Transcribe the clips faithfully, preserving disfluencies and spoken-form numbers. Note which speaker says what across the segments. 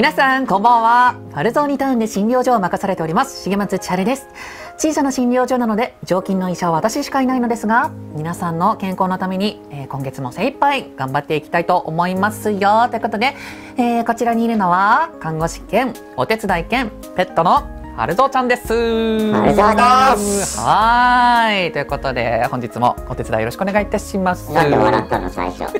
Speaker 1: 皆さんこんばんは。ファルゾーニタウンで診療所を任されております重松千春です。小さな診療所なので常勤の医者は私しかいないのですが、皆さんの健康のために、えー、今月も精一杯頑張っていきたいと思いますよということで、えー、こちらにいるのは看護師兼お手伝い兼ペットのハルゾーちゃんです。
Speaker 2: ハルゾーです。
Speaker 1: はーい、ということで本日もお手伝いよろしくお願いいたします。
Speaker 2: なんで笑ったの最初。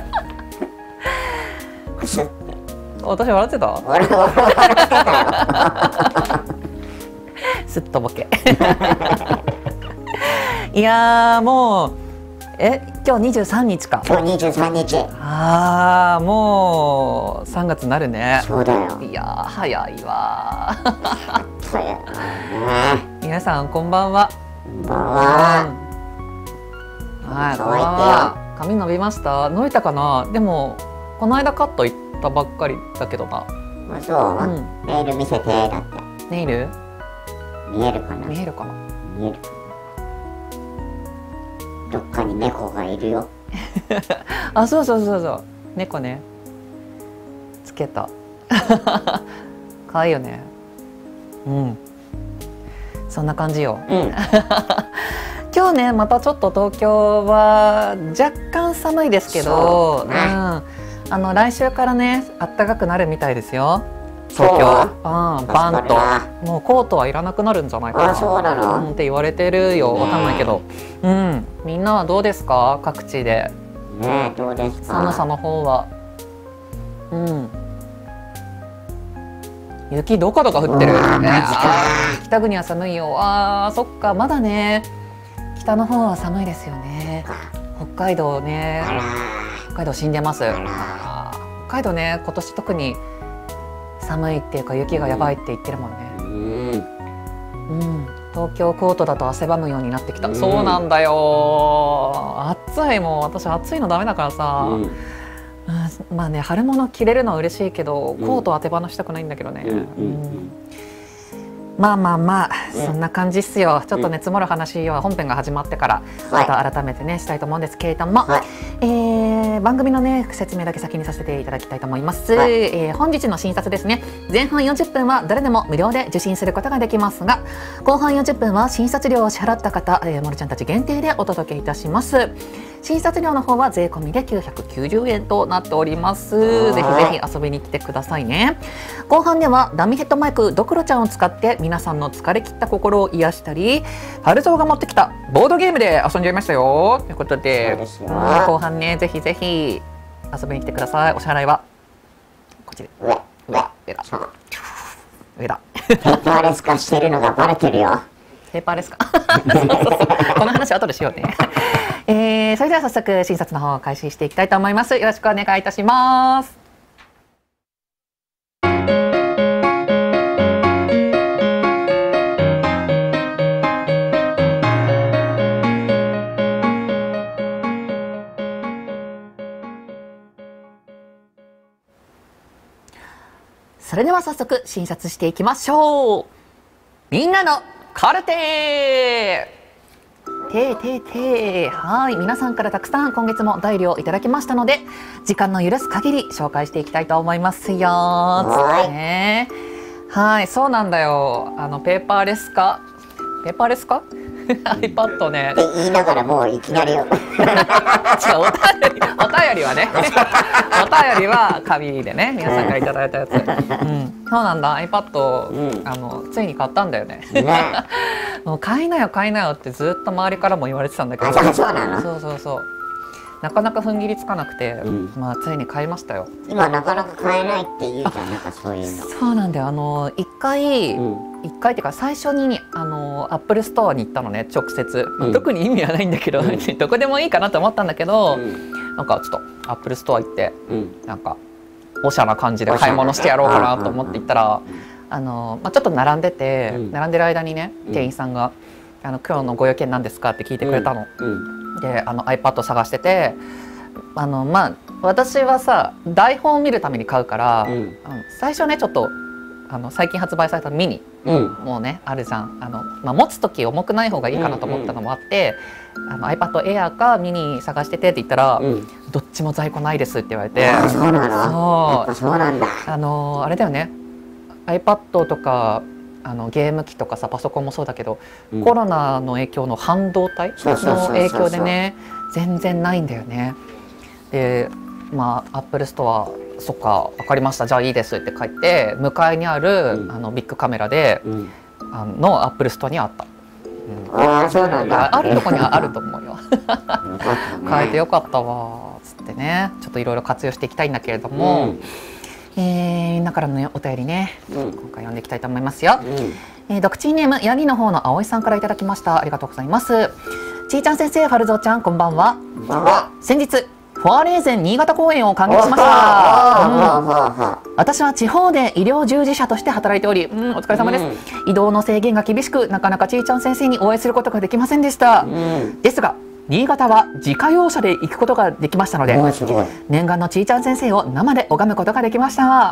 Speaker 1: 私笑ってた？
Speaker 2: 俺も笑ってたよ。
Speaker 1: すっとぼけ。いやーもうえ今日にじゅうさんにちか。
Speaker 2: 今日にじゅうさんにち。
Speaker 1: ああもうさんがつになるね。
Speaker 2: そうだよ。
Speaker 1: いやー早いわ。
Speaker 2: そうやなね。
Speaker 1: 皆さんこんばんは。
Speaker 2: こんばんは。
Speaker 1: はい、こんばんは。髪伸びました？伸びたかな？でもこの間カット行ったばっかりだけどな。
Speaker 2: あ、そう、
Speaker 1: うん、
Speaker 2: ネイル見せてだって。
Speaker 1: ネイル？
Speaker 2: 見えるかな？
Speaker 1: 見えるかな？
Speaker 2: 見えるかな？どっかに猫がいるよ。
Speaker 1: あ、そうそうそうそう。猫ね。つけた。可愛いよね。うん。そんな感じよ。
Speaker 2: うん。
Speaker 1: 今日ねまたちょっと東京は若干寒いですけど、う、ね、うん、あの来週からね暖かくなるみたいですよ。東京、うん、バンともうコートはいらなくなるんじゃないかな。
Speaker 2: あ、そうなの？
Speaker 1: うんって言われてるよ。わかんないけど、うん、みんなはどうですか各地で。
Speaker 2: ねえ、どうですか？
Speaker 1: 寒さの方は。うん。雪どこどこ降ってる。北国は寒いよ。あーそっかまだね。北の方は寒いですよね。北海道ね。北海道死んでます。北海道ね今年特に寒いっていうか雪がやばいって言ってるもんね。うん、うん、東京コートだと汗ばむようになってきた。うん、そうなんだよ。暑いもん私暑いのダメだからさ。うん、まあね春物着れるのは嬉しいけどコートは手放したくないんだけどね。うん、まあまあまあそんな感じっすよ。ちょっとね積もる話は本編が始まってからまた改めてねしたいと思うんですけれども、はい、えー、番組のね説明だけ先にさせていただきたいと思います。はい、えー、本日の診察ですね。前半よんじゅっぷんは誰でも無料で受診することができますが、後半よんじゅっぷんは診察料を支払った方、えー、もるちゃんたち限定でお届けいたします。診察料の方は税込みできゅうひゃくきゅうじゅうえんとなっております。ぜひぜひ遊びに来てくださいね。後半ではダミヘッドマイクドクロちゃんを使って皆さんの疲れ切った心を癒したり、ハルゾーが持ってきたボードゲームで遊んじゃいましたよということで、後半ねぜひぜひ遊びに来てください。お支払いはこっちで上上上だ上だ。
Speaker 2: ペーパーレス化してるのがバレてるよ。
Speaker 1: ペーパーレス化この話後でしようね。えー、それでは早速診察の方を開始していきたいと思います。よろしくお願いいたします。それでは早速診察していきましょう。みんなのカルテてーてーてー。はい、皆さんからたくさん今月もお便りをいただきましたので、時間の許す限り紹介していきたいと思いますよ。はい、ね、はい、そうなんだよ。あのペーパーレス化、ペーパーレス化iPad ね。
Speaker 2: って言いながらもういきなりよ。
Speaker 1: 違う、お便り、お便りはね。お便りは紙でね、皆さんからいただいたやつ。うん、そうなんだ。iPad、うん、あのついに買ったんだよね。ねもう買いなよ買いなよってずっと周りからも言われてたんだけど。
Speaker 2: そうそうなの？
Speaker 1: そうそうそう。なかなか踏ん切りつかなくて、うん、まあついに買いましたよ。
Speaker 2: 今なかなか買えないって言うじゃん、なんかそういうの。
Speaker 1: そうなんだよ。あの一回、うん、一回っていうか最初にあのアップルストアに行ったのね、直接。うん、特に意味はないんだけど、うん、どこでもいいかなと思ったんだけど、うん、なんかちょっとアップルストア行って、うん、なんかおしゃな感じで買い物してやろうかなと思って行ったら、あのまあちょっと並んでて、うん、並んでる間にね、店員さんがあの今日のご用件なんですかって聞いてくれたの。うんうんであの iPad 探してて、あのまあ私はさ台本を見るために買うから、うん、最初ねちょっとあの最近発売されたミニ、
Speaker 2: うん。
Speaker 1: もうねあるじゃん。あの、まあ、持つ時重くない方がいいかなと思ったのもあって、あの iPad Air かミニ探しててって言ったら、
Speaker 2: うん。
Speaker 1: どっちも在庫ないですって言われて、
Speaker 2: あ、そうなの。や
Speaker 1: そう
Speaker 2: っぱそうなんだ。
Speaker 1: あのあれだよね iPad とかあのゲーム機とかさパソコンもそうだけど、
Speaker 2: うん
Speaker 1: コロナの影響の半導体
Speaker 2: そうそうそうそう
Speaker 1: の影響でね全然ないんだよね。でまあアップルストアそっか分かりましたじゃあいいですって書いて向かいにある、
Speaker 2: うん
Speaker 1: あのビッグカメラで、
Speaker 2: うん。
Speaker 1: あのアップルストアにあった、うん
Speaker 2: ああ、そうなんだ。
Speaker 1: あるとこにはあると思うよ。
Speaker 2: よかったね。
Speaker 1: 変えてよかったわつってねちょっといろいろ活用していきたいんだけれども、えーみんなからの、ね、お便りね
Speaker 2: うん。うん。
Speaker 1: 今回読んでいきたいと思いますよ。
Speaker 2: うん。
Speaker 1: えー、ドクチーネームヤギの方の葵さんからいただきました。ありがとうございます。ちーちゃん先生、ファルゾーちゃん、こんばんは。
Speaker 2: こんばんは。
Speaker 1: 先日フォアレーゼン新潟公演を感激しました。うん
Speaker 2: は
Speaker 1: 私は地方で医療従事者として働いており、うん、お疲れ様です、移動の制限が厳しくなかなかちーちゃん先生にお会いすることができませんでした、
Speaker 2: うん。
Speaker 1: ですが新潟は自家用車で行くことができましたので、
Speaker 2: おー、すごい。
Speaker 1: 念願のちーちゃん先生を生で拝むことができました。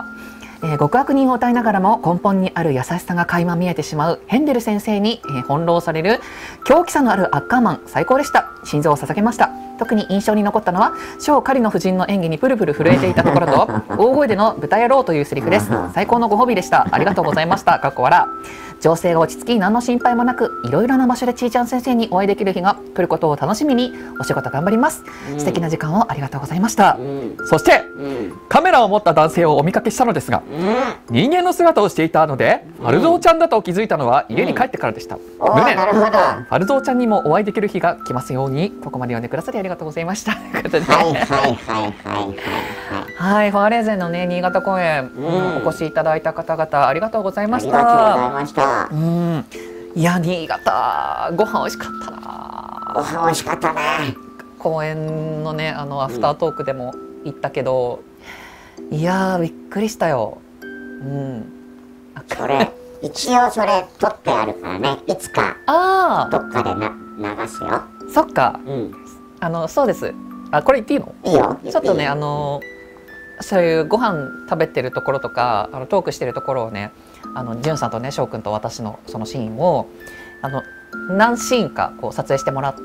Speaker 1: えー、極悪人を歌いながらも根本にある優しさが垣間見えてしまうヘンデル先生に、えー、翻弄される狂気さのあるアッカーマン、最高でした。心臓を捧げました。特に印象に残ったのはショーカリの夫人の演技にプルプル震えていたところと大声での豚野郎というセリフです。最高のご褒美でした。ありがとうございました。かっこ笑。情勢が落ち着き何の心配もなくいろいろな場所でちーちゃん先生にお会いできる日が来ることを楽しみにお仕事頑張ります、
Speaker 2: うん、
Speaker 1: 素敵な時間をありがとうございました、
Speaker 2: うん、
Speaker 1: そして
Speaker 2: うん
Speaker 1: カメラを持った男性をお見かけしたのですが、
Speaker 2: うん、
Speaker 1: 人間の姿をしていたので、ファルゾーちゃんだと気づいたのは家に帰ってからでした、
Speaker 2: うん、
Speaker 1: 無念。
Speaker 2: なるほど。
Speaker 1: ファルゾーちゃんにもお会いできる日が来ますように。ここまで読んでくださりありがとうございました。ということで、
Speaker 2: はいはいはいはいはい
Speaker 1: はい、ファーレーゼンのね新潟公演、
Speaker 2: うん
Speaker 1: お越しいただいた方々ありがとうございまし
Speaker 2: ありがとうござい
Speaker 1: た。
Speaker 2: ました。
Speaker 1: うん、いや新潟ご飯美味しかった
Speaker 2: ご
Speaker 1: な。
Speaker 2: 飯美味しかったね。
Speaker 1: 公演のねあのアフタートークでも言ったけど、いやーびっくりしたよ。うん。
Speaker 2: それ一応それ撮ってあるからね。いつか
Speaker 1: あ
Speaker 2: どっかでな流すよ。
Speaker 1: あ、そっか。
Speaker 2: うん。
Speaker 1: あのそうです。あ、これ言っていいの？
Speaker 2: いいよ。
Speaker 1: ちょっとね
Speaker 2: いい
Speaker 1: あのそういうご飯食べてるところとかあのトークしてるところをね、あのじゅんさんとね翔くんと私のそのシーンをあの何シーンかこう撮影してもらって、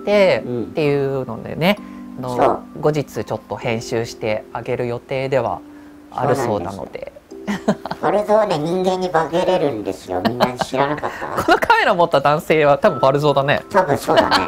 Speaker 2: うん
Speaker 1: っていうのでね、あ
Speaker 2: そ
Speaker 1: の後日ちょっと編集してあげる予定ではあるそうなので。
Speaker 2: ファルゾーね、人間に化けれるんですよ。みんな知らなかった
Speaker 1: このカメラ持った男性は多分ファルゾーだね。
Speaker 2: 多分そうだね。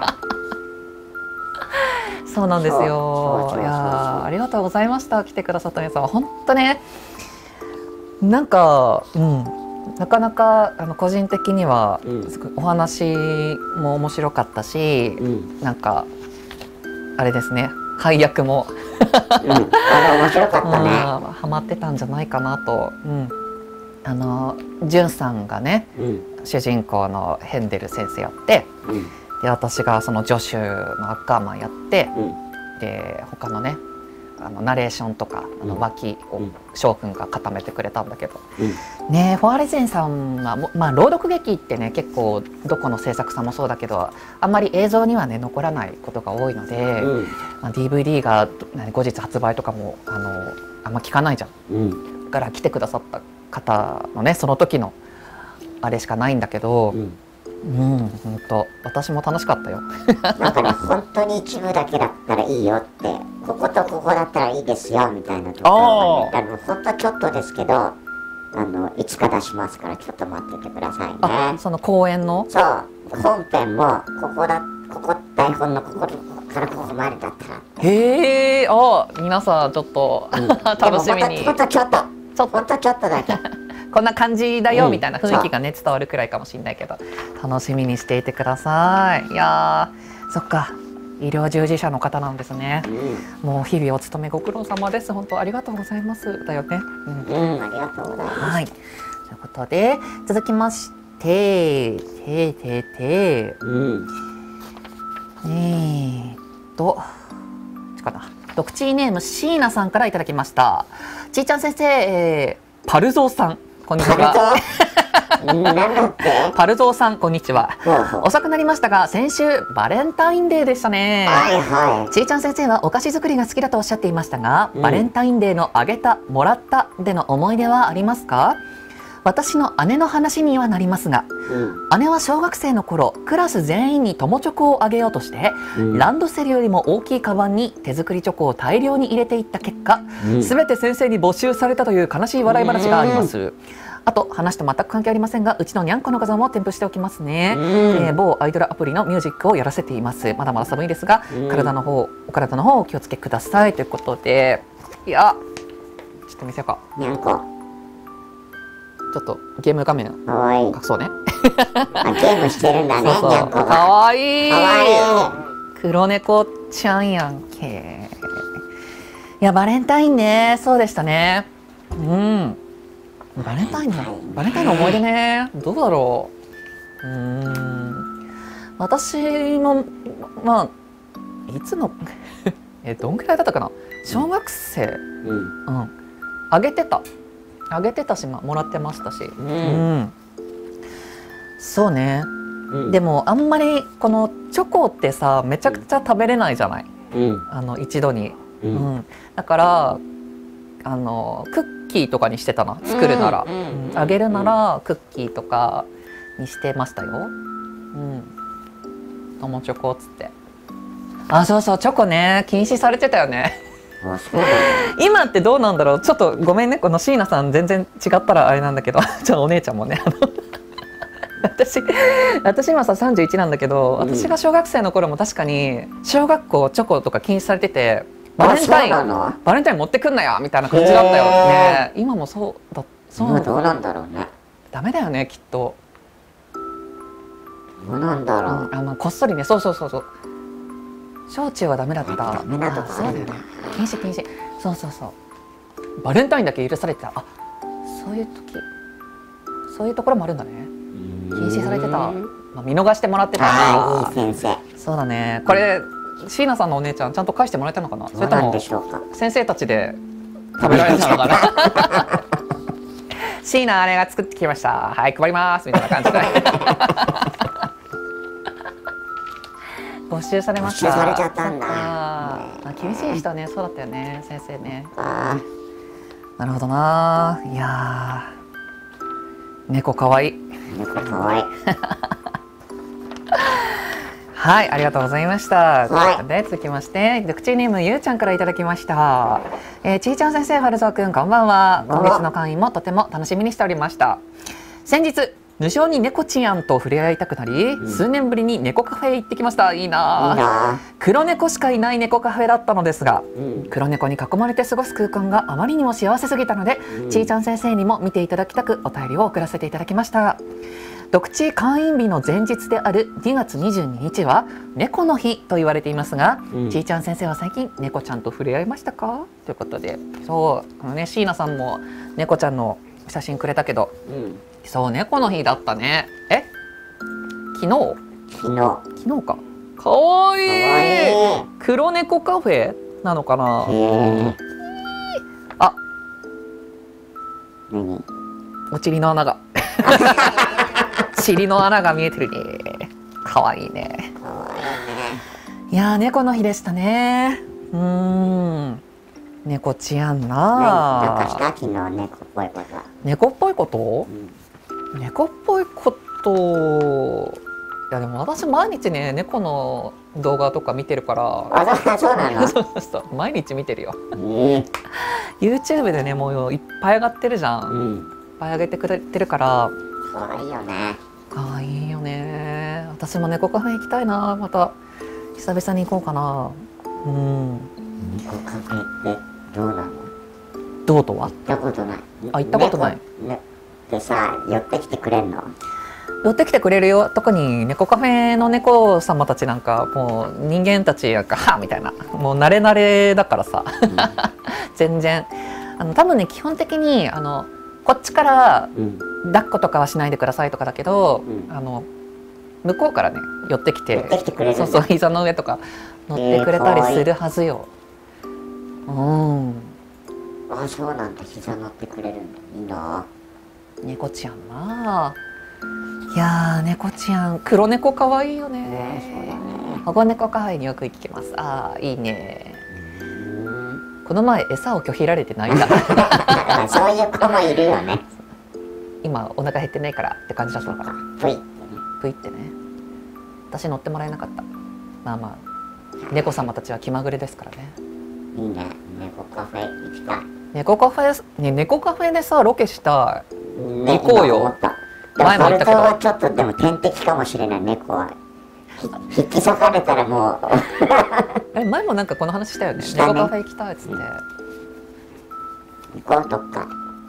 Speaker 1: そうなんですよ。
Speaker 2: そうそうそうそう
Speaker 1: いやーありがとうございました。来てくださった皆さん本当ね、なんか、うん、なかなかあの個人的には、
Speaker 2: うん
Speaker 1: すごいお話も面白かったし、
Speaker 2: うん。うん。
Speaker 1: なんかあれですね、配役も
Speaker 2: あれ面白かったね。
Speaker 1: あーハマってたんじゃないかなと。うん、あのじゅんさんがね
Speaker 2: うん。
Speaker 1: 主人公のヘンデル先生やって、
Speaker 2: うん。
Speaker 1: で私がその助手のアッカーマンやって、
Speaker 2: うん。
Speaker 1: で他のねあのナレーションとかあの
Speaker 2: うん
Speaker 1: 脇を
Speaker 2: うん
Speaker 1: 翔くんが固めてくれたんだけど、
Speaker 2: うん。
Speaker 1: ねフォアレゼンさんはもまあ朗読劇ってね結構どこの制作さんもそうだけどあんまり映像にはね残らないことが多いので、
Speaker 2: うん。
Speaker 1: まあ、ディーブイディー が何後日発売とかもあのあんま聞かないじゃん。
Speaker 2: うん。
Speaker 1: だから来てくださった方のねその時のあれしかないんだけど、
Speaker 2: うん。
Speaker 1: うん本当私も楽しかったよ。
Speaker 2: なんかね、本当に一部だけだったらいいよって、こことここだったらいいですよみたいなところがね、あの本当ちょっとですけど、あのいつか出しますからちょっと待っててくださいね。
Speaker 1: あその公演の
Speaker 2: そう、本編もここだ、ここ台本のここからここまでだったら。
Speaker 1: へえ、あ皆さんちょっと、
Speaker 2: うん、
Speaker 1: 楽しみに
Speaker 2: でもほんとちょっと、
Speaker 1: ちょっと
Speaker 2: ほんとちょっとだけ。
Speaker 1: こんな感じだよ
Speaker 2: うん
Speaker 1: みたいな雰囲気がね伝わるくらいかもしれないけど楽しみにしていてください。いやーそっか医療従事者の方なんですね。
Speaker 2: う
Speaker 1: もう日々お勤めご苦労様です。本当ありがとうございますだよね。うん
Speaker 2: ん、うん、ありがとうございます。
Speaker 1: はいということで続きましてててて
Speaker 2: うん、
Speaker 1: えーっとこっちかなドクチーネーム椎名さんからいただきました。ちーちゃん先生、えーパルゾーさんこんにちは。
Speaker 2: パルゾーなんだって
Speaker 1: パルゾーさんこんにちは。
Speaker 2: ほうほう。
Speaker 1: 遅くなりましたが先週バレンタインデーでしたね。
Speaker 2: はいは
Speaker 1: ちーちゃん先生はお菓子作りが好きだとおっしゃっていましたが、
Speaker 2: うん
Speaker 1: バレンタインデーのあげたもらったでの思い出はありますか？ 私の姉の話にはなりますが、
Speaker 2: うん
Speaker 1: 姉は小学生の頃クラス全員に友チョコをあげようとして、
Speaker 2: うん、
Speaker 1: ランドセルよりも大きいカバンに手作りチョコを大量に入れていった結果、すべ、うん、て先生に没収されたという悲しい笑い話があります。うん、あと話と全く関係ありませんが、うちのにゃんこの画像も添付しておきますね。うん、えー、某アイドルアプリのミュージックをやらせています。まだまだ寒いですが、うん、体の方お体の方お気をつけくださいということで、いやちょっと見せようか。
Speaker 2: にゃんこ
Speaker 1: ちょっとゲーム画面隠そうね。
Speaker 2: あ、ゲームしてるんだね。
Speaker 1: そうそう、かわいい。かわいい。黒猫ちゃんやんけ。いやバレンタインね、そうでしたね。うん。バレンタインのバレンタインの思い出ね、どうだろう。うーん。私もまあいつのえどんくらいだったかな。小学生。うん。うん。あげてた。あげてたし、もらってましたし、うんうん、そうね、うん、でもあんまりこのチョコってさめちゃくちゃ食べれないじゃない、うん、あの一度に、うんうん、だからあのクッキーとかにしてたな、作るなら、うんうん、あげるならクッキーとかにしてましたよ、うん、友チョコっつって。あ、そうそう、チョコね禁止されてたよね。今ってどうなんだろう。ちょっとごめんね、この椎名さん全然違ったらあれなんだけどちょっとお姉ちゃんもね私私今ささんじゅういちなんだけど、私が小学生の頃も確かに小学校チョコとか禁止されてて、バレンタインバレンタイン持ってくんなよみたいな感じだったよね。今もそうだ。
Speaker 2: そうどうなんだろうね。
Speaker 1: ダメだよねきっと。
Speaker 2: どうなんだろう、
Speaker 1: うん、あのこっそりね、そうそうそうそう、小中はダメだった。
Speaker 2: ダメだとかあるんだ。
Speaker 1: 禁止禁止。そうそうそう。バレンタインだけ許されてた。あ、そういう時、そういうところもあるんだね。禁止されてた。まあ、見逃してもらってた。
Speaker 2: ああ、いい先生。
Speaker 1: そうだね。これ椎名さんのお姉ちゃんちゃんと返してもらえたのかな。それとも先生たちで食べられたのかな。椎名あれが作ってきました。はい、配りますみたいな感じで。没収されました。
Speaker 2: 没収されちゃったんだ。
Speaker 1: あ、厳しい人ね、そうだったよね、先生ね。あ、なるほどな。いやー、猫かわいい。
Speaker 2: 猫かわいい。
Speaker 1: はい、ありがとうございました。
Speaker 2: はい、
Speaker 1: で続きまして、ドクチーネームゆうちゃんからいただきました。えー、ちーちゃん先生、はるぞうくん、こんばんは。今月の会員もとても楽しみにしておりました。先日無性に猫ちゃんと触れ合いたくなり、うん、数年ぶりに猫カフェへ行ってきました。いいな。いいな。黒猫しかいない猫カフェだったのですが、うん、黒猫に囲まれて過ごす空間があまりにも幸せすぎたので、うん、ちーちゃん先生にも見ていただきたくお便りを送らせていただきました。読地会員日の前日であるにがつにじゅうににちは猫の日と言われていますが、うん、ちーちゃん先生は最近猫ちゃんと触れ合いましたかということで、そうこのね、椎名さんも猫ちゃんの写真くれたけど、うん、そう猫の日だったね。え昨日
Speaker 2: 昨日
Speaker 1: 昨日か。かわいい。かわいい。黒猫カフェなのかな。あ、
Speaker 2: 何
Speaker 1: お尻の穴が尻の穴が見えてるね。かわいいね。かわいいね。いやー、猫の日でしたね。うーん、猫ちゃんな。
Speaker 2: なんかした昨日猫っぽいこと。
Speaker 1: 猫っぽいこと、うん、猫っぽいこと。いやでも私毎日ね猫の動画とか見てるから。
Speaker 2: あ、そうなの。
Speaker 1: そうそう毎日見てるよ。えー、YouTube でねもういっぱい上がってるじゃん。うん、いっぱい上げてくれてるから。
Speaker 2: かわいいよね。
Speaker 1: かわいいよね。私も猫カフェ行きたいな。また久々に行こうかな。うん。
Speaker 2: 猫カフェってどうなの？
Speaker 1: どうとは？
Speaker 2: 行ったことない。
Speaker 1: あ、行ったことない。
Speaker 2: ね、でさ、寄ってきてくれんの？
Speaker 1: 寄ってきてくれるよ。特に猫カフェの猫様たちなんかもう人間たちなんかはみたいな、もう慣れ慣れだからさ、うん、全然あの多分ね基本的にあのこっちから、うん抱っことかはしないでくださいとかだけど、うん、あの向こうからね寄ってきて、寄ってきてくれる、そうそう膝の上とか乗ってくれたりするはずよ。えー、うん。
Speaker 2: あ、そうなんだ。膝乗ってくれるんだ。いいな。
Speaker 1: 猫ちゃんな。いやー、猫ちゃん黒猫可愛いよね。ね、そうだね。保護猫カフェによく行きます。ああ、いいね。この前餌を拒否られて泣いた。
Speaker 2: そういう子もいるよね。
Speaker 1: 今今お腹減ってないからって感じだったのかな。
Speaker 2: ぷいってね。
Speaker 1: ぷいってね。私乗ってもらえなかった。まあまあ猫様たちは気まぐれですからね。
Speaker 2: いいね、猫カフェ行きたい。
Speaker 1: 猫カフェね、猫カフェでさロケしたい。
Speaker 2: ね、
Speaker 1: 行こうよ。
Speaker 2: 思った。前も言ったけど。ハルトはちょっとでも天敵かもしれない、猫は。引き裂かれたらもう
Speaker 1: え、前もなんかこの話したよね。
Speaker 2: したね
Speaker 1: 猫カフェ行きたいっつって。
Speaker 2: うん、行こうどっか。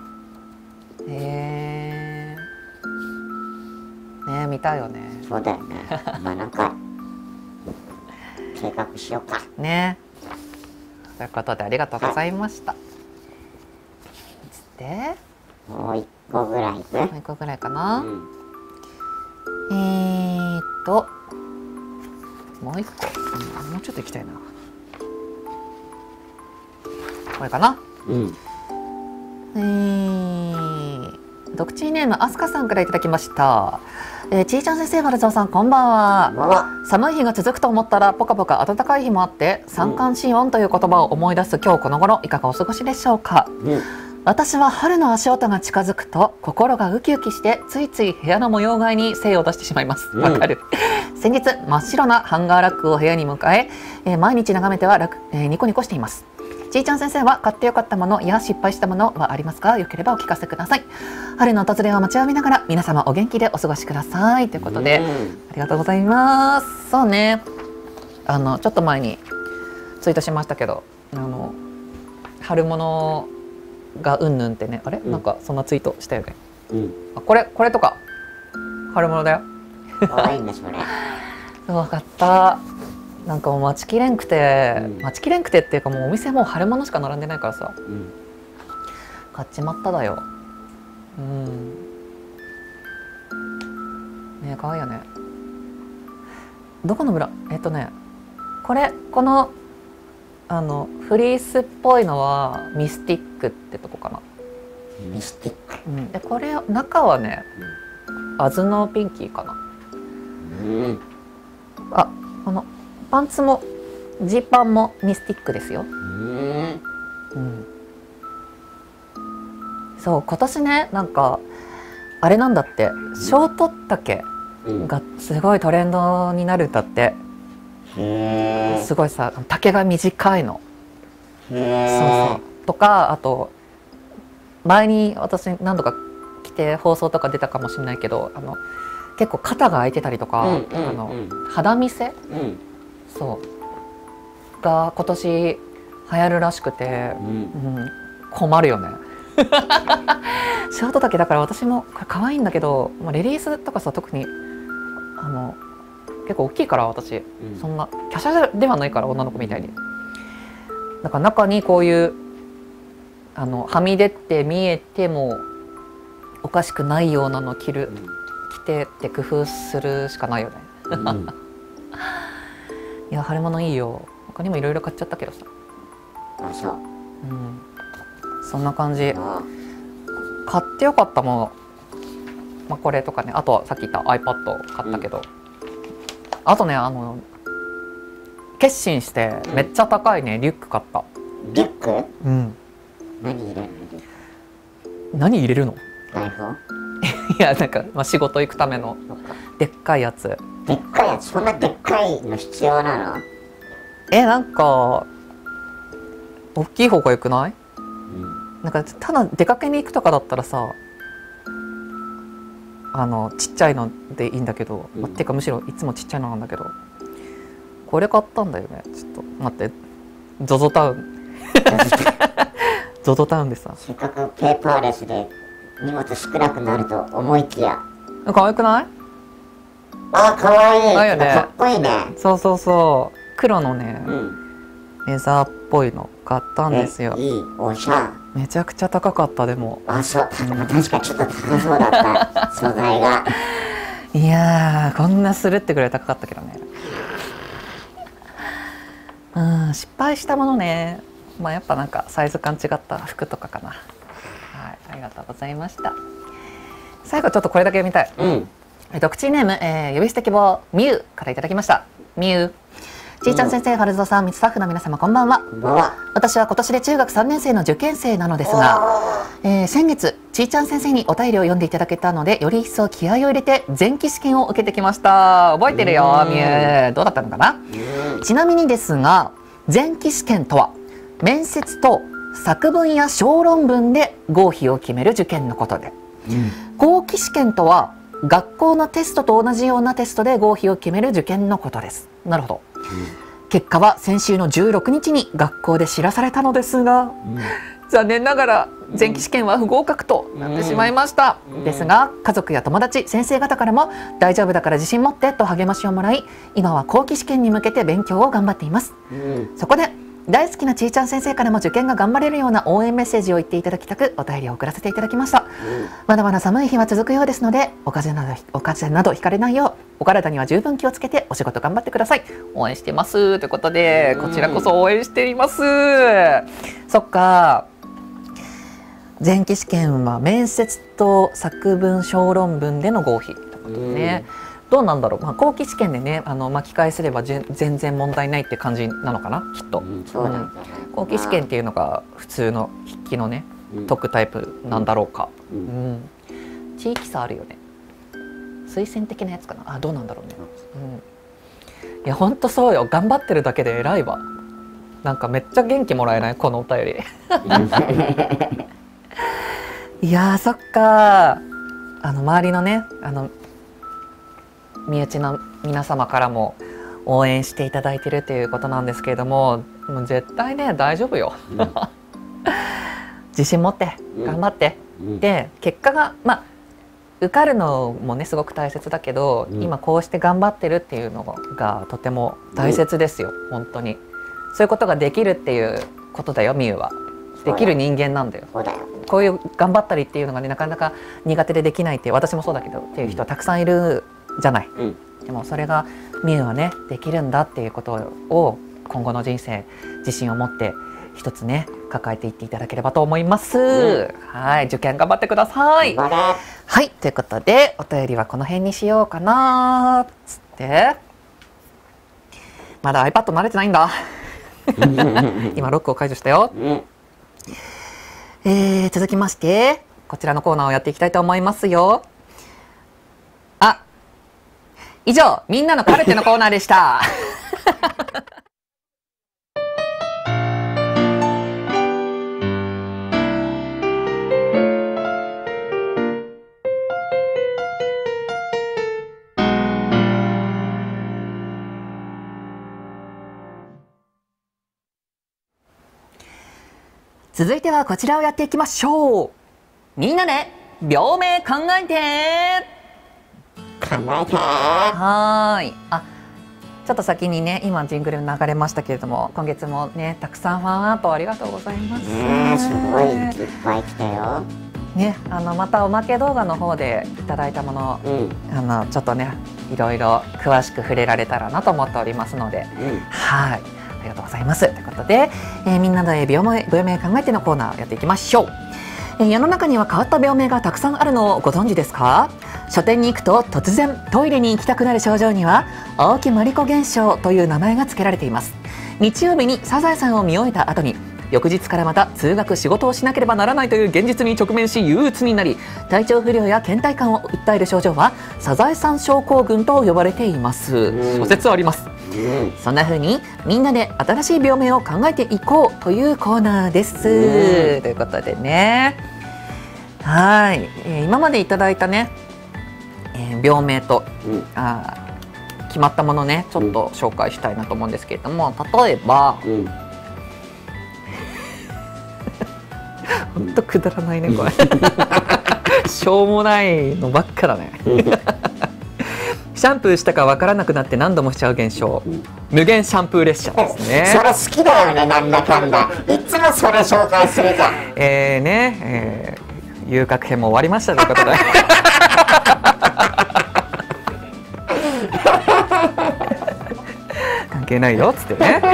Speaker 1: へえー。ね、見たいよね。
Speaker 2: そうだよね。まあなんか計画しようか。
Speaker 1: ね。ということでありがとうございました。つって
Speaker 2: もう一個ぐらい行く？
Speaker 1: もう一個ぐらいかな。
Speaker 2: うん、
Speaker 1: えーっともう一個、うん、もうちょっと行きたいな。これかな。
Speaker 2: うん。
Speaker 1: えー、ドクチーネームあすかさんからいただきました。えー、ちーちゃん先生、丸蔵さん、こんばんは。
Speaker 2: まあ、
Speaker 1: 寒い日が続くと思ったらポカポカ暖かい日もあって三寒四温という言葉を思い出す今日この頃、いかがお過ごしでしょうか。
Speaker 2: うん、
Speaker 1: 私は春の足音が近づくと心がウキウキしてついつい部屋の模様替えに精を出してしまいます。わかる、うん、先日真っ白なハンガーラックを部屋に迎ええー、毎日眺めてはラク、えー、ニコニコしています。ちーちゃん先生は買ってよかったものや失敗したものはありますか？よければお聞かせください。春の訪れを待ちわびながら皆様お元気でお過ごしくださいということで、うん、ありがとうございます。そうね、あのちょっと前にツイートしましたけど、あの春物がうんぬんってね、あれ、うん、なんかそんなツイートしたよね。うん、あ、これこれとか春物だよ。
Speaker 2: 可愛いんですよね。
Speaker 1: 分かった。なんかもう待ちきれんくて、うん、待ちきれんくてっていうかもうお店もう春物しか並んでないからさ、うん、買っちまっただよ。うんねえ、かわいいよね。どこのブラえっとねこれこのあのフリースっぽいのはミスティックってとこかな。
Speaker 2: ミスティック、
Speaker 1: うん、でこれ中はね、うん、アズノピンキーかな。うん、あ、このパンツもジーパンもミスティックですよ。うん、うん、そう今年ね、なんかあれなんだって、ショート丈がすごいトレンドになるんだって。へー、すごいさ、丈が短いの。へー、そうそうとか、あと前に私何度か着て放送とか出たかもしれないけど、あの結構肩が開いてたりとか、うんうんうん、あの肌見せ、うん、そうが今年流行るらしくて、うんうん、困るよね。ショート丈だから私もこれ可愛いんだけど、まあ、レディースとかさ特にあの結構大きいから私、うん、そんな華奢ではないから女の子みたいに。だから中にこういうあのはみ出て見えてもおかしくないようなの着る、うん、着てって工夫するしかないよね。うん、いや春物いいよ。他にもいろいろ買っちゃったけどさ。
Speaker 2: あ、そう。
Speaker 1: うん。そんな感じ。買ってよかったもの、まあ、これとかね、あとはさっき言った iPad 買ったけど、うん、あとね、あの決心してめっちゃ高いね、うん、リュック買った。
Speaker 2: リュック？
Speaker 1: うん。
Speaker 2: 何入れるの？
Speaker 1: 何入れるの？
Speaker 2: 台本？
Speaker 1: いや、なんか、まあ、仕事行くためのでっかいやつ。
Speaker 2: でっかいやつ、そんなでっかいの必要なの？
Speaker 1: え、なんか大きい方がよくない？うん、なんかただ出かけに行くとかだったらさ、あのちっちゃいのでいいんだけど、うん、まあ、てかむしろいつもちっちゃいのなんだけど、これ買ったんだよね。ちょっと待って、 ゾゾ タウンゾゾ タウンでさ、
Speaker 2: せっかくペーパーレスで荷物少なくなると思いきや、
Speaker 1: 可愛くない？
Speaker 2: あ、可愛い。
Speaker 1: あ、いいよね。
Speaker 2: かっこいいね。
Speaker 1: そうそうそう、黒のね、
Speaker 2: うん、
Speaker 1: レザーっぽいの買ったんですよ。
Speaker 2: いい、おしゃ。
Speaker 1: めちゃくちゃ高かった。でも
Speaker 2: あ、そう、確かにちょっと高そうだった素材が。
Speaker 1: いやー、こんなするってくらい高かったけどね。うん、失敗したものね、まあやっぱなんかサイズ感違った服とかかな。はい、ありがとうございました。最後ちょっとこれだけ読みたい。うん。ドクチーネーム、えー、呼び捨て希望ミュウからいただきました。ミュウ。 ちーちゃん先生、春蔵さん、スタッフの皆様こんばんは。私は今年で中学さんねん生の受験生なのですが、えー、先月ちーちゃん先生にお便りを読んでいただけたので、より一層気合を入れて前期試験を受けてきました。覚えてるよみゆ。どうだったのかな。ちなみにですが、前期試験とは面接と作文や小論文で合否を決める受験のことで、うん、後期試験とは学校のテストと同じようなテストで合否を決める受験のことです。なるほど。うん、結果は先週のじゅうろくにちに学校で知らされたのですが、うん、残念ながら前期試験は不合格となってしまいました。うん、ですが家族や友達、先生方からも大丈夫だから自信持ってと励ましをもらい、今は後期試験に向けて勉強を頑張っています。うん、そこで大好きなちーちゃん先生からも受験が頑張れるような応援メッセージを言っていただきたく、お便りを送らせていただきました。うん、まだまだ寒い日は続くようですので、お風邪などお風邪などひかれないようお体には十分気をつけてお仕事頑張ってください。応援してますということで、こちらこそ応援しています。そっか、前期試験は面接と作文小論文での合否ってことね。どうなんだろう、まあ、後期試験でね、あの巻き返せれば全然問題ないって感じなのかな、きっと。うん、そうなんだ。後期試験っていうのが普通の筆記のね、うん、解くタイプなんだろうか。うんうん、地域差あるよね。推薦的なやつかな。あ、どうなんだろうね。うん、いやほんとそうよ、頑張ってるだけで偉いわ。なんかめっちゃ元気もらえない、このお便り。いやー、そっかー。あの周りのね、あの身内の皆様からも応援していただいているということなんですけれども、もう絶対ね大丈夫よ。うん、自信持って頑張って、うん、で結果がまあ受かるのもねすごく大切だけど、うん、今こうして頑張ってるっていうのがとても大切ですよ、うん、本当に。そういうことができるっていうことだよ、みゆは。できる人間なんだよ。
Speaker 2: そうだよ。
Speaker 1: こういう頑張ったりっていうのがね、なかなか苦手でできないっていう、私もそうだけどっていう人はたくさんいるじゃない。うん、でもそれがみゆはねできるんだっていうことを今後の人生自信を持って一つね抱えていっていただければと思います。うん、はい、受験頑張ってください。はい、ということでお便りはこの辺にしようかなつって、まだ iPad 慣れてないんだ。今ロックを解除したよ。うん、えー、続きましてこちらのコーナーをやっていきたいと思いますよ。あ、以上、みんなのカルテのコーナーでした。続いてはこちらをやっていきましょう。みんなで病名考えて。
Speaker 2: 考えて。
Speaker 1: はーい。あ、ちょっと先にね、今ジングル流れましたけれども、今月もねたくさんファンアートありがとうございます。
Speaker 2: ね、すごいいっぱい来たよ。
Speaker 1: ね、あのまたおまけ動画の方でいただいたもの、うん、あのちょっとねいろいろ詳しく触れられたらなと思っておりますので、うん、はい。ありがとうございます。ということで、えー、みんなで病名、病名考えてのコーナーをやっていきましょう。えー、世の中には変わった病名がたくさんあるのをご存知ですか？書店に行くと突然トイレに行きたくなる症状には青木まりこ現象という名前が付けられています。日曜日にサザエさんを見終えた後に翌日からまた通学仕事をしなければならないという現実に直面し憂鬱になり、体調不良や倦怠感を訴える症状はサザエさん症候群と呼ばれています。諸説あります。うん、そんな風にみんなで新しい病名を考えていこうというコーナーです。うん、ということでね、はい、えー、今までいただいたね、えー、病名と、うん、あ決まったものねちょっと紹介したいなと思うんですけれども、例えば、うん、ほんとくだらないねこれ。しょうもないのばっかだね。シャンプーしたかわからなくなって何度もしちゃう現象、うん、無限シャンプー列車ですね。
Speaker 2: それ好きだよね、なんだかんだ。いつもそれ紹介するじゃん。
Speaker 1: えーね、えー、遊郭編も終わりましたということで。関係ないよっつってね。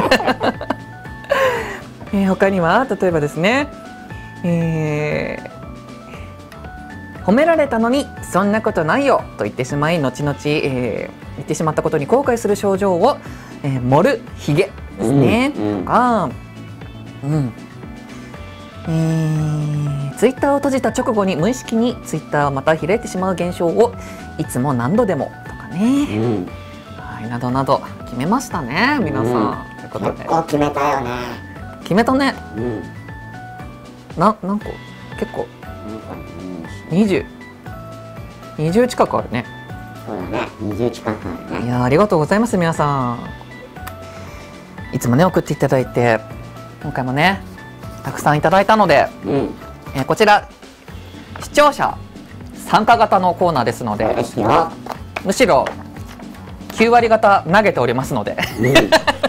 Speaker 1: えー、他には例えばですね、えー褒められたのにそんなことないよと言ってしまい後々、えー、言ってしまったことに後悔する症状をえー、盛るひげですね、
Speaker 2: うんうん、
Speaker 1: とか、うんえー、ツイッターを閉じた直後に無意識にツイッターをまた開いてしまう現象をいつも何度でもとかね、うん、はい、などなど決めましたね皆さん、うん、ということで
Speaker 2: 結構決めたよね。
Speaker 1: 決めたね、
Speaker 2: うん、
Speaker 1: な何個結構にじゅう、にじゅう近くあるね。
Speaker 2: そうだね、にじゅう近くあるね。
Speaker 1: いやありがとうございます皆さん、いつもね送っていただいて、今回もねたくさんいただいたので、うん、えー、こちら視聴者参加型のコーナーですので、
Speaker 2: ですよ、
Speaker 1: むしろきゅう割方投げておりますので、うん、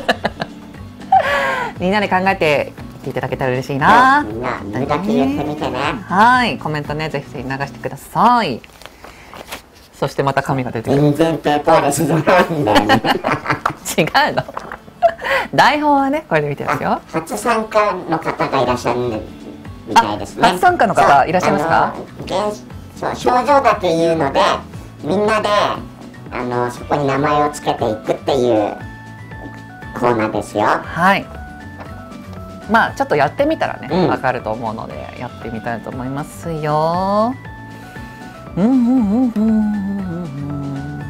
Speaker 1: みんなで考えていただけたら嬉しいな。
Speaker 2: みんな見るだけ言ってみてね。
Speaker 1: はい、コメントねぜひ流してください。そしてまた紙が出てくる。
Speaker 2: 全然ペーパーレスじゃないんだよね。
Speaker 1: 違うの。台本はねこれで見てますよ。
Speaker 2: 初参加の方がいらっしゃるみたいですね。
Speaker 1: 初参加の方いらっしゃいますか？
Speaker 2: そう、症状だけ言うのでみんなであのそこに名前をつけていくっていうコーナーですよ。
Speaker 1: はい。まあちょっとやってみたらね、
Speaker 2: うん、
Speaker 1: わかると思うのでやってみたいと思いますよ。うんうんうんうんうんうん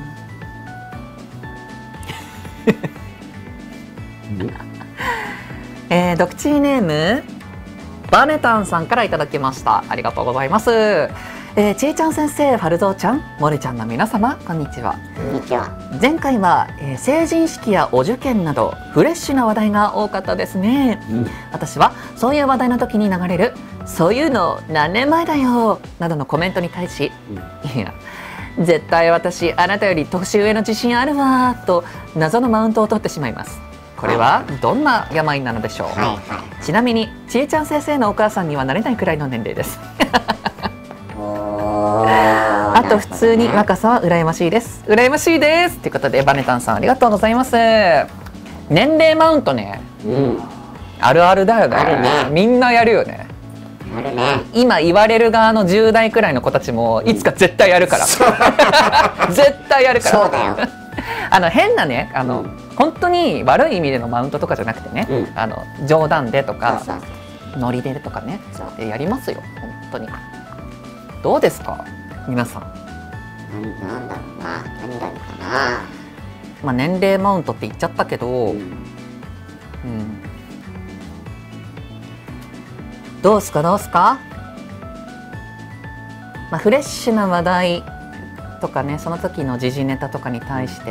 Speaker 1: えー、ドクチーネームバネタンさんからいただきました。ありがとうございます。えー、ちえちゃん先生、ファルゾーちゃん、モレちゃんの皆様、こんにちは。
Speaker 2: こんにちは。
Speaker 1: 前回は、えー、成人式やお受験などフレッシュな話題が多かったですね、うん、私はそういう話題の時に流れるそういうの何年前だよなどのコメントに対し、うん、いや絶対私あなたより年上の自信あるわと謎のマウントを取ってしまいます。これはどんな病なのでしょう、はいはい、ちなみにちえちゃん先生のお母さんにはなれないくらいの年齢ですあと普通に若さは羨ましいです羨ましいですということでバネタンさんありがとうございます。年齢マウントね、うん、あるあるだよ ね, ねみんなやるよね。
Speaker 2: あるね。
Speaker 1: 今言われる側のじゅう代くらいの子たちもいつか絶対やるから、うん、絶対やるから
Speaker 2: そうだよ
Speaker 1: あの変なねあの、うん、本当に悪い意味でのマウントとかじゃなくてね、うん、あの冗談でとかそうそうそうノリでとかねでやりますよ本当に。どうですか皆さん。
Speaker 2: なんだろうな、何だろうかな。
Speaker 1: まあ年齢マウントって言っちゃったけど、うんうん、どうすかどうすか。まあフレッシュな話題とかね、その時の時事ネタとかに対して、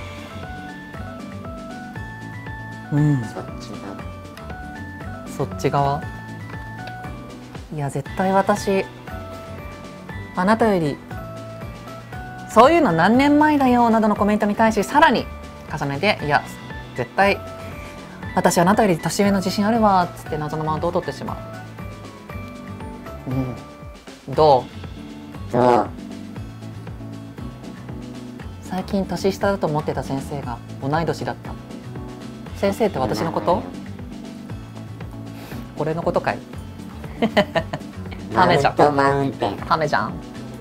Speaker 1: うん、
Speaker 2: そっち側。
Speaker 1: そっち側。いや絶対私あなたよりそういうの何年前だよなどのコメントに対しさらに重ねて、いや絶対私あなたより年上の自信あるわっつって謎のマウントを取ってしまう、うん、どう
Speaker 2: どう
Speaker 1: 最近年下だと思ってた先生が同い年だった。先生って私のこと？俺のことかいハメじゃん。
Speaker 2: マウントマウンテン。
Speaker 1: ハメじゃん。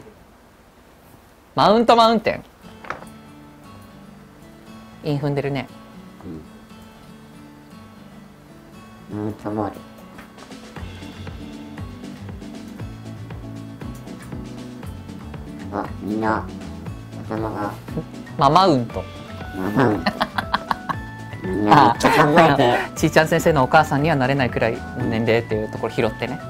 Speaker 1: マウントマウンテン。イン踏んでるね。
Speaker 2: うん、マウントモール。あ、みんな頭が。
Speaker 1: ママウント。
Speaker 2: ママウント。みんなめっちゃ考えて。
Speaker 1: ちーちゃん先生のお母さんにはなれないくらいの年齢っていうところ拾ってね。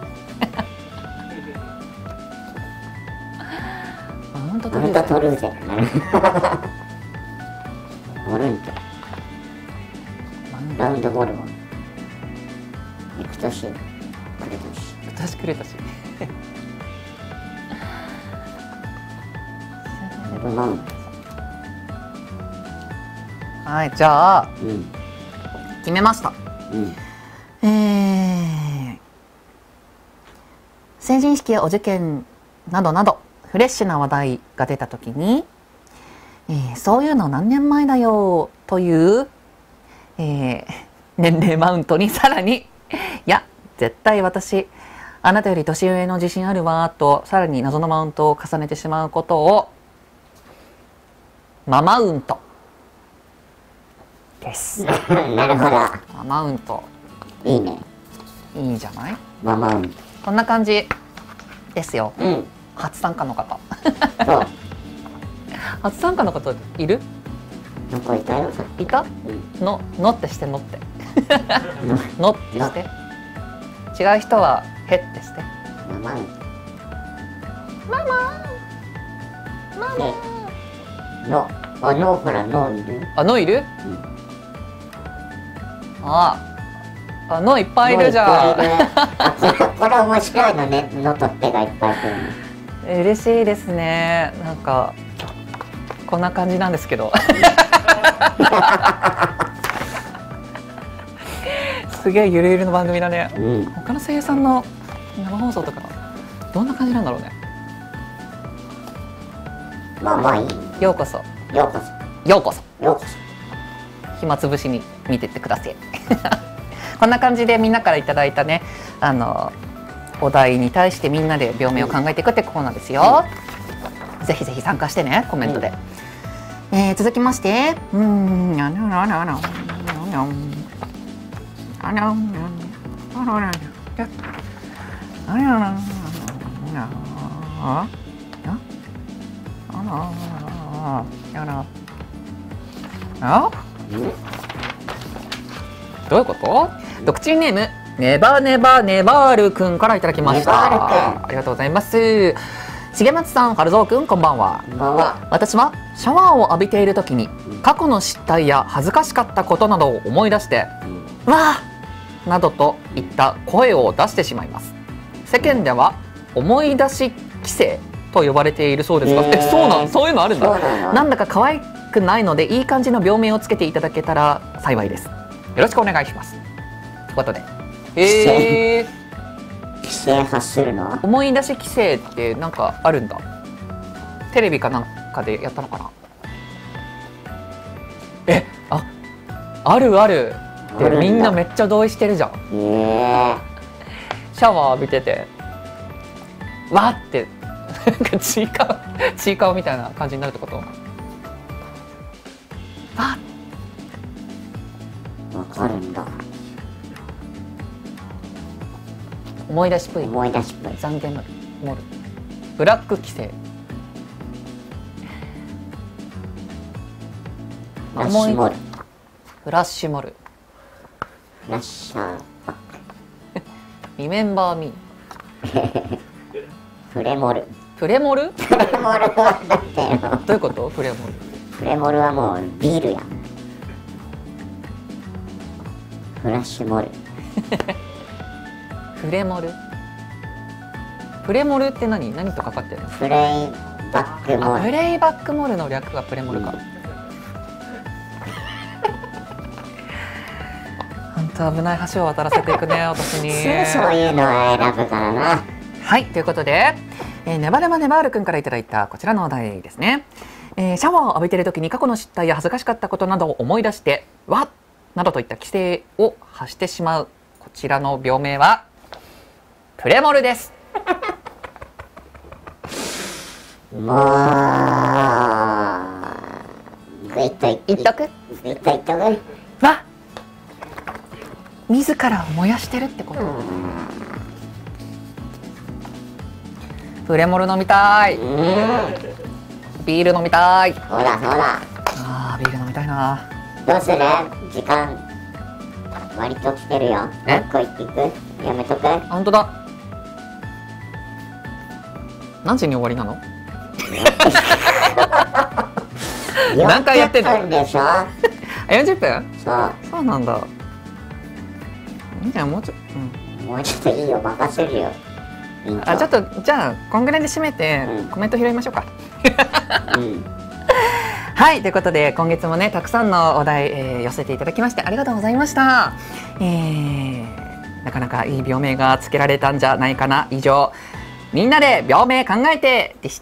Speaker 1: マウント取るぜ。
Speaker 2: 取るぜ。モルント。ラウンドボールは。エクトシ。クレトシ。
Speaker 1: エクトシクレトシ。
Speaker 2: マウント。
Speaker 1: はい、じゃあ、
Speaker 2: うん、
Speaker 1: 決めました。うん、えー、成人式やお受験などなどフレッシュな話題が出たときに、えー、そういうの何年前だよという、えー、年齢マウントにさらにいや絶対私あなたより年上の自信あるわとさらに謎のマウントを重ねてしまうことをママウントです。
Speaker 2: なるほど。
Speaker 1: ママウント。
Speaker 2: いいね。
Speaker 1: いいじゃない。
Speaker 2: ママウント。
Speaker 1: こんな感じですよ。
Speaker 2: うん。
Speaker 1: 初参加の方。
Speaker 2: そう。
Speaker 1: 初参加の方いる？
Speaker 2: なんかいたよ。
Speaker 1: いた？
Speaker 2: うん。
Speaker 1: の、のってしてのって。のってして。違う人はへってして。
Speaker 2: ママウント。
Speaker 1: ママ。ママ。
Speaker 2: の、あのほらのいる？
Speaker 1: あのいる？
Speaker 2: うん。
Speaker 1: あ、あのいっぱいいるじゃん。
Speaker 2: あ、これこれ面白いのね。のとってがいっぱい来るの。
Speaker 1: 嬉しいですね。なんかこんな感じなんですけど。すげえゆるゆるの番組だね。
Speaker 2: うん。
Speaker 1: 他の声優さんの生放送とかどんな感じなんだろうね。
Speaker 2: まあまあいい。
Speaker 1: ようこそ。
Speaker 2: ようこ
Speaker 1: ようこそ。
Speaker 2: そ。ようこそ。
Speaker 1: 暇つぶしに見てってください。こんな感じでみんなからいただいたね、あのお題に対してみんなで病名を考えていくってコーナーですよ。うん、ぜひぜひ参加してね、コメントで。うん、えー、続きまして、うーん、あのあのあのあのあのあのあのあのあどういうこと？ドクチンネームネバネバネバールくんからいただきました。ありがとうございます。重松さん、春蔵くん、こんばんは。
Speaker 2: こんばんは。
Speaker 1: 私はシャワーを浴びている時に過去の失態や恥ずかしかったことなどを思い出して「わあ!」などといった声を出してしまいます。世間では思い出し規制と呼ばれているそうですが、え、そうなん、そういうのあるんだ。なんだか可愛くないのでいい感じの病名をつけていただけたら幸いです。よろしくお願いします。ということで、えー、
Speaker 2: 規制発するの？
Speaker 1: 思い出し規制ってなんかあるんだ。テレビかなんかでやったのかな。え、あ、あるある。でみんなめっちゃ同意してるじゃん。
Speaker 2: えー、
Speaker 1: シャワー浴びててわーってなんかちいかわちいかわみたいな感じになるってこと？わ
Speaker 2: わかるんだ。
Speaker 1: 思い出しっぽい。
Speaker 2: 思い出しっぽい。
Speaker 1: 懺悔モルモルブラック規制。
Speaker 2: フラッシュモル。
Speaker 1: フラッシュモル。
Speaker 2: フラッシャーバック。
Speaker 1: リメンバーミ
Speaker 2: ー。プレモル。
Speaker 1: プレモル？
Speaker 2: プレモルはだってよ。
Speaker 1: どういうこと？プレモル。
Speaker 2: プレモルはもうビールやん。フラッシュモル。
Speaker 1: プレモル。プレモルって何？何とかかってるの？
Speaker 2: プレイバックモル。
Speaker 1: プレイバックモルの略がプレモルか。本当危ない橋を渡らせていくね、私に。
Speaker 2: そういうのは選ぶからな。
Speaker 1: はい、ということで、えー、ネバネバネバールくんからいただいたこちらのお題ですね。えー、シャワーを浴びている時に過去の失態や恥ずかしかったことなどを思い出してわっなどといった規制を発してしまうこちらの病名はプレモルです。
Speaker 2: もうグイッとい
Speaker 1: っとく
Speaker 2: グイッといっとく
Speaker 1: わ自らを燃やしてるってこと。プレモル飲みたい。ビール飲みたい。
Speaker 2: そうだそうだ。
Speaker 1: あービール飲みたいな。
Speaker 2: どうする？時間割と来てるよ。もう一個言っていく？やめとく？
Speaker 1: 本当だ。何時に終わりなの？何回やってんの？
Speaker 2: よんじゅっぷんでしょ？
Speaker 1: よんじゅっぷん？
Speaker 2: そう。
Speaker 1: そうなんだ。いいんじゃん、もうちょっ
Speaker 2: と、うん、もうちょっといいよ、任せるよ。
Speaker 1: あ、ちょっとじゃあこんぐらいで締めて、うん、コメント拾いましょうか。うん、はい、ということで今月もねたくさんのお題、えー、寄せていただきましてありがとうございました。えー、なかなかいい病名がつけられたんじゃないかな。以上みんなで病名考えてでした。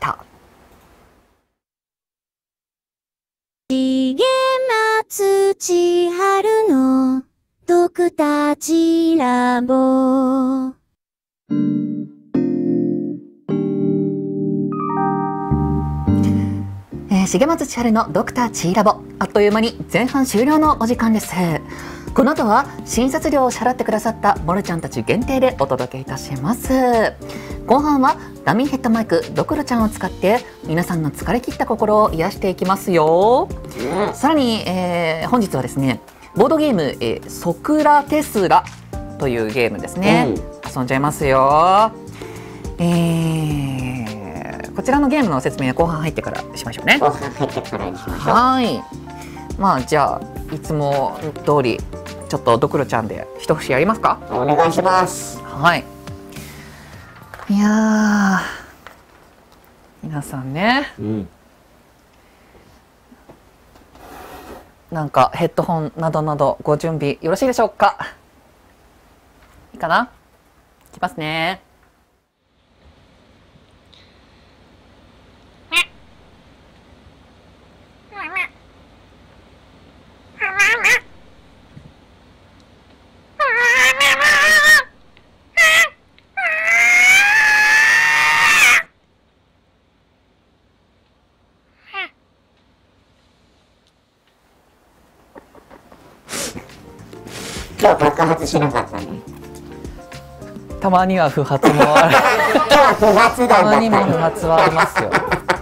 Speaker 3: 重松千春のドクターチラボ。
Speaker 1: ええー、重松千春のドクターチーラボ、あっという間に前半終了のお時間です。この後は診察料を支払ってくださったモルちゃんたち限定でお届けいたします。後半はダミーヘッドマイクドクロちゃんを使って皆さんの疲れ切った心を癒していきますよ。さらに、えー、本日はですね、ボードゲーム、えー、ソクラテスラというゲームですね、うん、遊んじゃいますよ。えー、こちらのゲームの説明は後半入ってからしましょうね。
Speaker 2: 後半入ってからにしましょう。
Speaker 1: はい。まあじゃあいつも通りちょっとドクロちゃんで一節やりますか。
Speaker 2: お願いします。
Speaker 1: はい。いやー、皆さんね、うん、なんかヘッドホンなどなどご準備よろしいでしょうか。いいかな。いきますね。
Speaker 2: 今日爆発しなかったね。
Speaker 1: たまには不発もある。
Speaker 2: 不発だ
Speaker 1: たまにも不発はありますよ。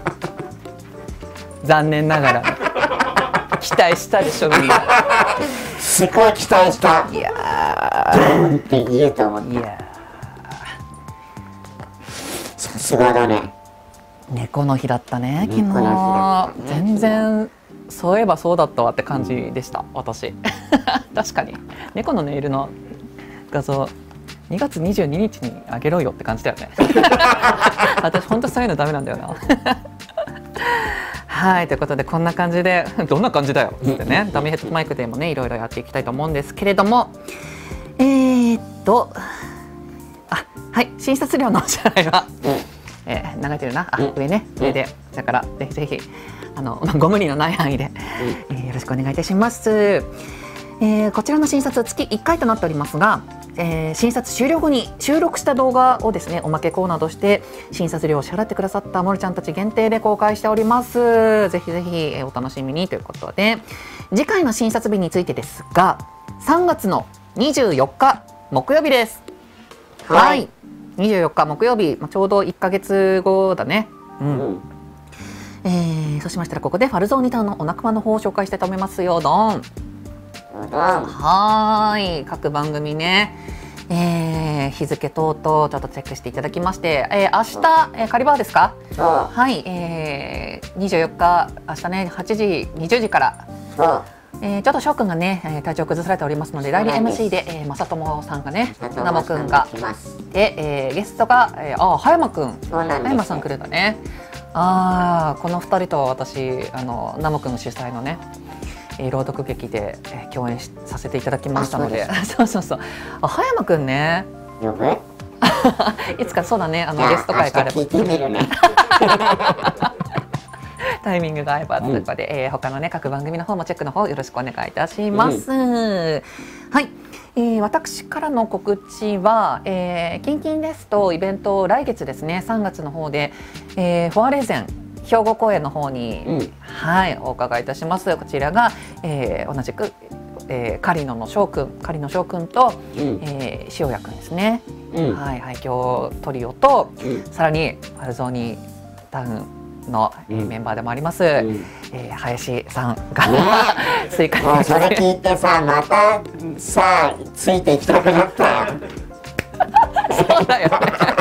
Speaker 1: 残念ながら、ね、期待したでしょみんな。
Speaker 2: すごい期待した。
Speaker 1: いや
Speaker 2: ーって言うと思った。いやさすがだね。
Speaker 1: 猫の日だったね昨日。全然そういえばそうだったわって感じでした、うん、私。確かに猫のネイルの画像にがつにじゅうににちにあげろよって感じだよね。私本当そういうのダメなんだよな。はい、ということでこんな感じでどんな感じだよってね、ダミーヘッドマイクでもねいろいろやっていきたいと思うんですけれども、えー、っとあはい診察料のお支払いは、えー、流れてるなあ上ね上でだからぜひぜひあのご無理のない範囲で、えー、よろしくお願いいたします。えー、こちらの診察は月いっかいとなっておりますが、えー、診察終了後に収録した動画をですねおまけコーナーとして診察料を支払ってくださったモルちゃんたち限定で公開しております。ぜひぜひ、えー、お楽しみにということで、次回の診察日についてですがさんがつのにじゅうよっか木曜日です。はい、はい、にじゅうよっか木曜日、まあ、ちょうどいっかげつごだね。うん、うんえー、そうしましたらここでファルゾーニタウンのお仲間の方を紹介したいと思いますよ。どんはい各番組ね、えー、日付等々ちょっとチェックしていただきまして、えー、明日、えー、カリバーですか。はい、えー、にじゅうよっか明日ねはちじにじゅうじから、えー、ちょっと翔くんがね体調崩されておりますので代理 エムシー で、えー、正友さんがねナモくんがで、えー、ゲストが、えー、あ葉山くん葉山さん来るんだね。あーこのふたりと私あのナモくん主催のね朗読劇で、えー、共演しさせていただきましたので、そうそうそう。あ、葉山くんね。
Speaker 2: 呼ぶ？
Speaker 1: いつかそうだね、あのゲスト会があれば。
Speaker 2: 聞いてみるね。
Speaker 1: タイミングが合えばということで、うん、えー、他のね各番組の方もチェックの方よろしくお願いいたします。うん、はい、えー、私からの告知は、えー、キンキンですとイベント来月ですねさんがつの方で、えー、フォアレーゼン兵庫公演の方に、うん、はいお伺いいたします。こちらが、えー、同じく、えー、カリノの翔くん、カリノ翔くんと、うん、えー、塩谷くんですね。うん、はい、廃墟トリオと、うん、さらにファルゾーニタウンの、えーうん、メンバーでもあります、うん、えー、林さんが、ね、追加
Speaker 2: もうそれ聞いてさまたさついていきたくなったよ。
Speaker 1: そうだよね。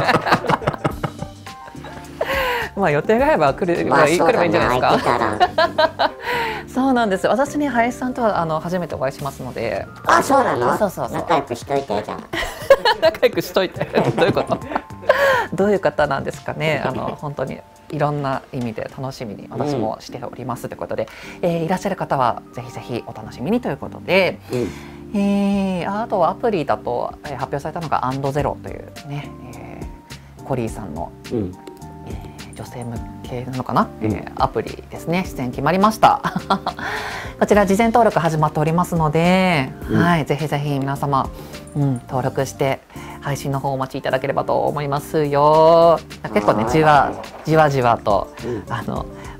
Speaker 1: まあ予定が合えば来る、まあ、来ればいいんじゃないですか。そうなんです。私ね林さんとはあの初めてお会いしますので。
Speaker 2: あ、そうなの？
Speaker 1: そうそうそう。
Speaker 2: 仲良くしといてじゃん。
Speaker 1: 仲良くしといて。どういうこと？どういう方なんですかね。あの本当にいろんな意味で楽しみに私もしておりますということで、うん、えー、いらっしゃる方はぜひぜひお楽しみにということで、うん、えー、あとはアプリだと、えー、発表されたのがアンドゼロというね、えー、コリーさんの、うん、えー、女性向けなのかな、うん、えー、アプリですね。出演決まりました。こちら事前登録始まっておりますので、うん、はい、ぜひぜひ皆様、うん、登録して配信の方お待ちいただければと思いますよ。結構ねじわじわじわと、うん、あの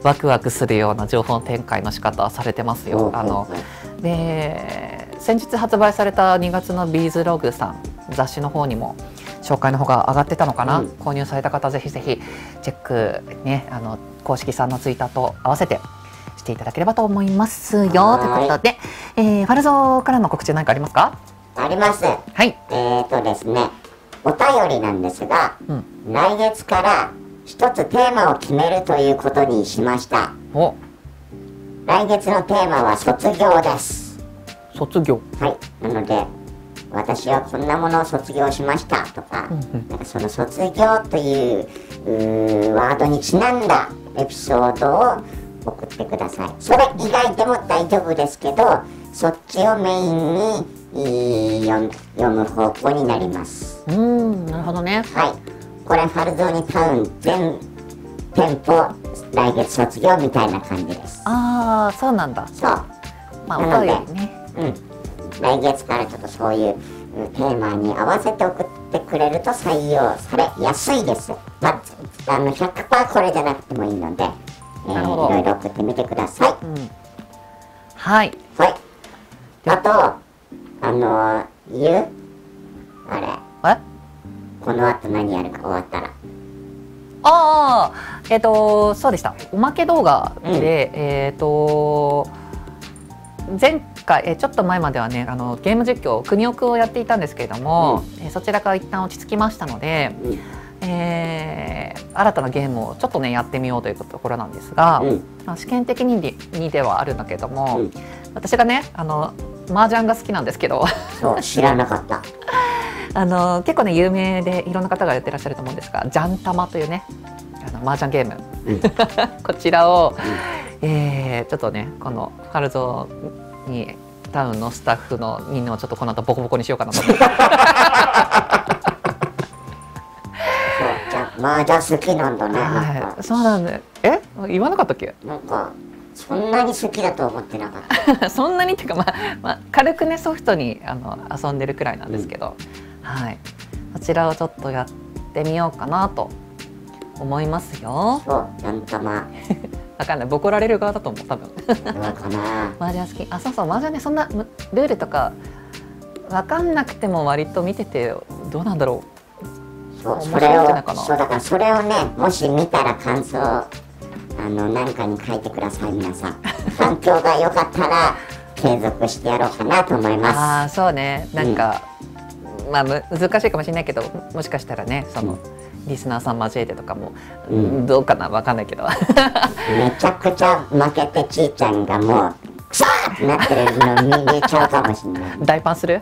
Speaker 1: ワクワクするような情報展開の仕方されてますよ。あので先日発売されたにがつのビーズログさん雑誌の方にも紹介の方が上がってたのかな、うん、購入された方ぜひぜひチェックね、あの公式さんのツイッターと合わせてしていただければと思いますよ。ということで、えー、ファルゾーからの告知何かありますか？
Speaker 2: あります。
Speaker 1: はい。
Speaker 2: えーとですね、お便りなんですが、うん、来月から一つテーマを決めるということにしました。
Speaker 1: お。
Speaker 2: 来月のテーマは卒業です。
Speaker 1: 卒業。
Speaker 2: はい。なので私はこんなものを卒業しましたとか、うんうん、なんかその卒業という、うーワードにちなんだエピソードを送ってください。それ以外でも大丈夫ですけど、そっちをメインに読む、読む方向になります。
Speaker 1: うーん、なるほどね。
Speaker 2: はい。これファルゾーニタウン全店舗来月卒業みたいな感じです。
Speaker 1: ああ、そうなんだ。
Speaker 2: そう。
Speaker 1: まあ、なのでね。うん。
Speaker 2: 来月からちょっとそういうテーマに合わせて送ってくれると採用されやすいです。まあ、あの ひゃくパーセント これじゃなくてもいいので、えー、いろいろ送ってみてください。うん、
Speaker 1: はい。
Speaker 2: はい。あと、あのー、言うあれ。
Speaker 1: え？
Speaker 2: この後何やるか終わったら。
Speaker 1: ああ、えっ、ー、と、そうでした。おまけ動画で、うん、えっ、ー、と、前回、えちょっと前まではねあのゲーム実況国奥をやっていたんですけれども、うん、えそちらから一旦落ち着きましたので、うん、えー、新たなゲームをちょっとねやってみようというところなんですが、うん、まあ、試験的ににではあるんだけども、うん、私がねあの麻雀が好きなんですけど
Speaker 2: そう知らなかった
Speaker 1: あの結構ね有名でいろんな方がやってらっしゃると思うんですがジャンタマというねあの麻雀ゲーム、うん、こちらを、うん、えー、ちょっとねこのファルゾーにタウンのスタッフのみんなをちょっとこの後ボコボコにしようかなと思って
Speaker 2: 麻雀好きなんだね。
Speaker 1: はい、そうなんで、え言わなかったっけ？
Speaker 2: なんかそんなに好きだと思ってなかった。
Speaker 1: そんなにっていうか、まあまあ、軽くねソフトにあの遊んでるくらいなんですけど、うん、はい、こちらをちょっとやってみようかなと思いますよ。
Speaker 2: そう、なんたま。
Speaker 1: わかんない、ボコられる側だと思う多分。
Speaker 2: どうかな。
Speaker 1: 麻雀好き、あ、そうそう、麻雀ねそんなルールとかわかんなくても割と見ててどうなんだろう。
Speaker 2: そう、それを、そうだからそれをね、もし見たら感想あの何かに書いてください皆さん。反響が良かったら継続してやろうかなと思います。
Speaker 1: ああ、そうね、なんか、うん、まあ難しいかもしれないけど、もしかしたらね、その、うん、リスナーさん交えてとかも、うん、どうかな、わかんないけど。
Speaker 2: めちゃくちゃ負けてちーちゃんがもうクソーってなってるの見れちゃうかもしれない。
Speaker 1: 大パンする？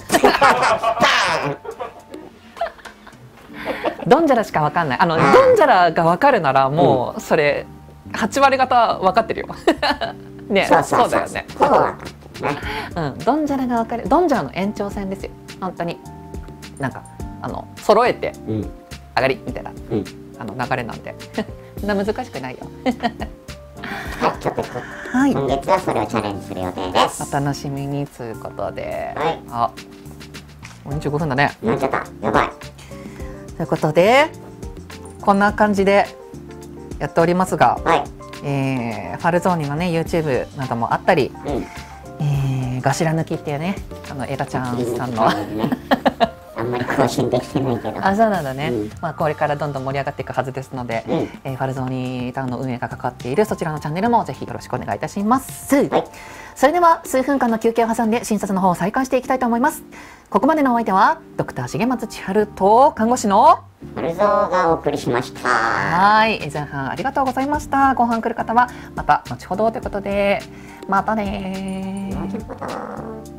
Speaker 1: ドンジャラしかわかんない。あのドンジャラがわかるならもうそれはち割方わかってるよ。ね、そうだよね。うん、ドンジャラがわかる。ドンジャラの延長線ですよ。本当になんかあの揃えて上がりみたいな、うん、あの流れなんで、そんな難しくないよ。
Speaker 2: はい、ちょっとはい、今月はそれをチャレンジする予定です。
Speaker 1: お楽しみにということで、
Speaker 2: はい、
Speaker 1: あ、もうにじゅうごふんだね。
Speaker 2: なっちゃった、やばい。
Speaker 1: ということでこんな感じでやっておりますが、
Speaker 2: はい、
Speaker 1: えー、ファルゾーニのね YouTube などもあったり、うん、えー、ガシラ抜きっていうねあのエガちゃんさんの
Speaker 2: あんまり更新できてないけど、
Speaker 1: あ、そうなんだね、うん、まあこれからどんどん盛り上がっていくはずですので、うん、えー、ファルゾーニタウンの運営がかかっているそちらのチャンネルもぜひよろしくお願いいたします。はい、それでは数分間の休憩を挟んで診察の方を再開していきたいと思います。ここまでのお相手はドクター重松千春と看護師の
Speaker 2: ファルゾーがお送りしました。
Speaker 1: はい、前半ありがとうございました。後半来る方はまた後ほどということで、またねー。